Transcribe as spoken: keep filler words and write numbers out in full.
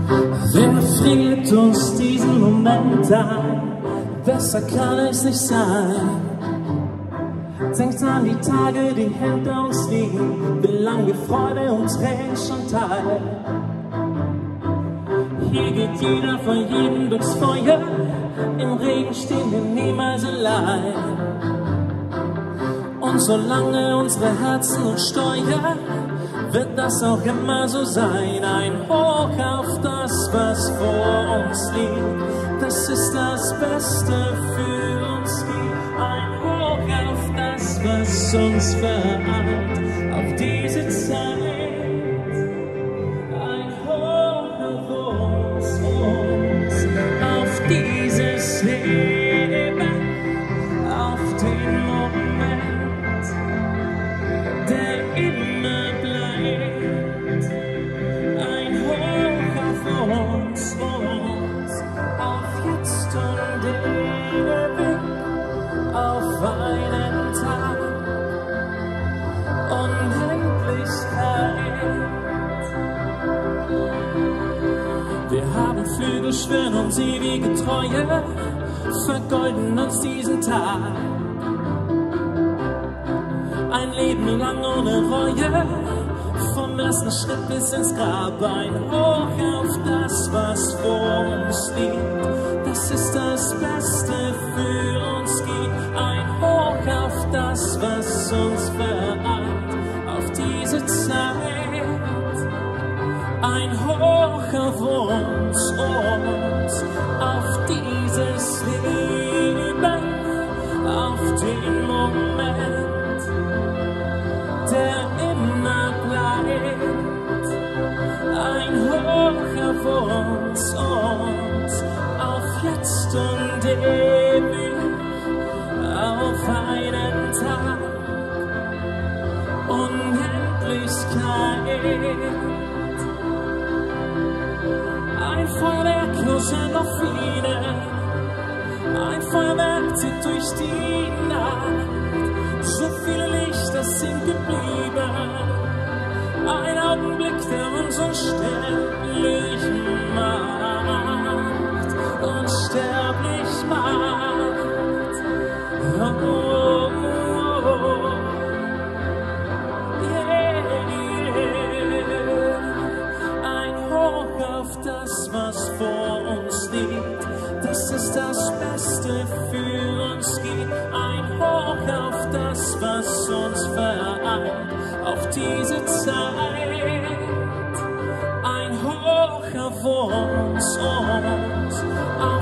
Wer friert uns diesen Moment ein? Besser kann es nicht sein. Denkt an die Tage, die hinter uns liegen, wie lang wir Freude und Tränen schon teilen. Hier geht jeder von jedem durchs Feuer, im Regen stehen wir niemals allein. Und solange unsere Herzen uns steuern, wird das auch immer so sein. Ein Hoch auf das, was vor uns liegt, das ist das Beste für uns gibt. Ein Hoch auf das, was uns vereint, auf diese Zeit. Ein Hoch auf uns, uns, auf dieses Leben, auf den Moment, der immer bleibt. Ein Hoch auf uns, uns, auf jetzt und ewig, auf einen Tag, Unendlichkeit. Wir haben Flügel, schwören uns ewige Treue, vergolden uns diesen Tag. Ein Leben lang ohne Reue, vom ersten Schritt bis ins Grab. Ein Hoch auf das, was vor uns liegt, das ist das Beste für uns gibt. Ein Hoch auf das, was uns vereint, auf diese Zeit. Ein Hoch auf uns, uns, auf dieses Leben, auf den Moment, der immer bleibt. Ein Hoch auf uns, uns, auf jetzt und ewig, auf einen Tag, Unendlichkeit. Ein Feuerwerk leuchtet auf viele, ein Feuerwerk zieht durch die Nacht. So viele Lichter sind geblieben, ein Augenblick, der uns unsterblich macht, unsterblich macht. Oh, oh, oh. Yeah, yeah. Ein Hoch auf das, was vor uns liegt, das ist das Beste für uns gibt. Ein Hoch auf das, was uns vereint, auf diese Zeit. Ein Hoch auf uns, uns, auf